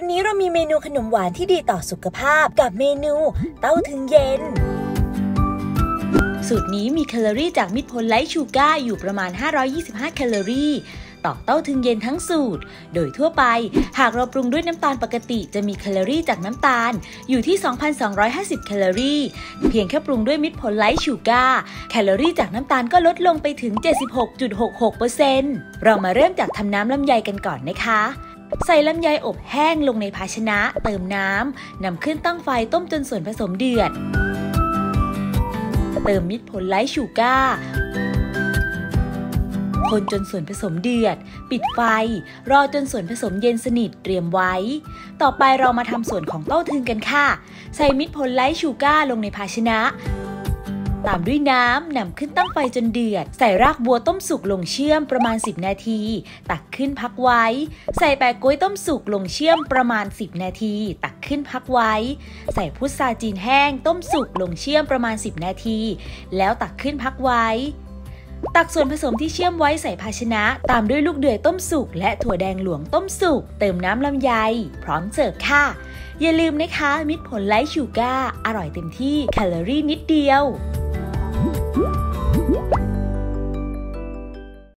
วันนี้เรามีเมนูขนมหวานที่ดีต่อสุขภาพกับเมนูเต้าถึงเย็นสูตรนี้มีแคลอรี่จากมิตรผลไลท์ชูการ์อยู่ประมาณ525แคลอรี่ต่อเต้าถึงเย็นทั้งสูตรโดยทั่วไปหากเราปรุงด้วยน้ำตาลปกติจะมีแคลอรี่จากน้ำตาลอยู่ที่ 2,250 แคลอรี่เพียงแค่ปรุงด้วยมิตรผลไลท์ชูการ์แคลอรี่จากน้ำตาลก็ลดลงไปถึง 76.66% เรามาเริ่มจากทำน้ำลำไยกันก่อนนะคะใส่ลำไยอบแห้งลงในภาชนะเติมน้ำนำขึ้นตั้งไฟต้มจนส่วนผสมเดือดเติมมิตรผลไลท์ชูการ์คนจนส่วนผสมเดือดปิดไฟรอจนส่วนผสมเย็นสนิทเตรียมไว้ต่อไปเรามาทำส่วนของเต้าถึงกันค่ะใส่มิตรผลไลท์ชูการ์ลงในภาชนะตามด้วยน้ำนำขึ้นตั้งไฟจนเดือดใส่รากบัวต้มสุกลงเชื่อมประมาณ10นาทีตักขึ้นพักไว้ใส่แปะก๊วยต้มสุกลงเชื่อมประมาณ10นาทีตักขึ้นพักไว้ใส่พุทราจีนแห้งต้มสุกลงเชื่อมประมาณ10นาทีแล้วตักขึ้นพักไว้ตักส่วนผสมที่เชื่อมไว้ใส่ภาชนะตามด้วยลูกเดือยต้มสุกและถั่วแดงหลวงต้มสุกเติมน้ำลำไยพร้อมเสิร์ฟค่ะอย่าลืมนะคะมิตรผลไลท์ชูการ์อร่อยเต็มที่แคลอรี่นิดเดียว